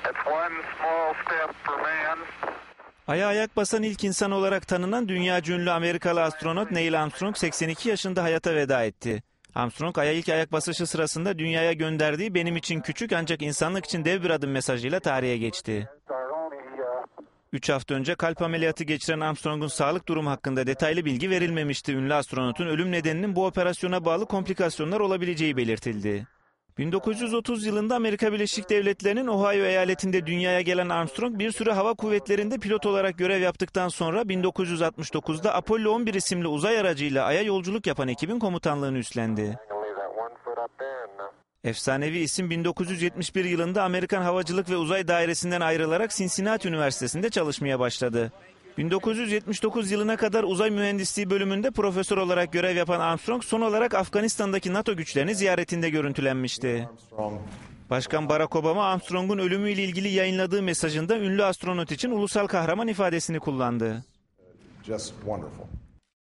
Ay'a ayak basan ilk insan olarak tanınan dünyaca ünlü Amerikalı astronot Neil Armstrong 82 yaşında hayata veda etti. Armstrong, Ay'a ilk ayak basışı sırasında dünyaya gönderdiği "benim için küçük ancak insanlık için dev bir adım" mesajıyla tarihe geçti. 3 hafta önce kalp ameliyatı geçiren Armstrong'un sağlık durumu hakkında detaylı bilgi verilmemişti. Ünlü astronotun ölüm nedeninin bu operasyona bağlı komplikasyonlar olabileceği belirtildi. 1930 yılında Amerika Birleşik Devletleri'nin Ohio eyaletinde dünyaya gelen Armstrong bir süre hava kuvvetlerinde pilot olarak görev yaptıktan sonra 1969'da Apollo 11 isimli uzay aracıyla Ay'a yolculuk yapan ekibin komutanlığını üstlendi. Efsanevi isim 1971 yılında Amerikan Havacılık ve Uzay Dairesi'nden ayrılarak Cincinnati Üniversitesi'nde çalışmaya başladı. 1979 yılına kadar uzay mühendisliği bölümünde profesör olarak görev yapan Armstrong, son olarak Afganistan'daki NATO güçlerini ziyaretinde görüntülenmişti. Başkan Barack Obama, Armstrong'un ölümüyle ilgili yayınladığı mesajında ünlü astronot için ulusal kahraman ifadesini kullandı. Just wonderful.